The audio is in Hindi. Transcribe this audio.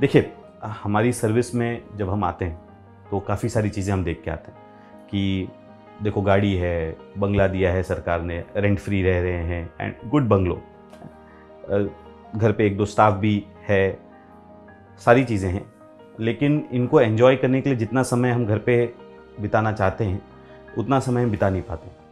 देखिए, हमारी सर्विस में जब हम आते हैं तो काफ़ी सारी चीज़ें हम देख के आते हैं कि देखो, गाड़ी है, बंगला दिया है सरकार ने, रेंट फ्री रह रहे हैं एंड गुड बंगलो, घर पे एक दो स्टाफ भी है, सारी चीज़ें हैं। लेकिन इनको एंजॉय करने के लिए जितना समय हम घर पे बिताना चाहते हैं उतना समय हम बिता नहीं पाते।